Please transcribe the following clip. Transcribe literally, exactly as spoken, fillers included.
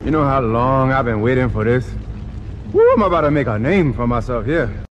You know how long I've been waiting for this? Woo, I'm about to make a name for myself here.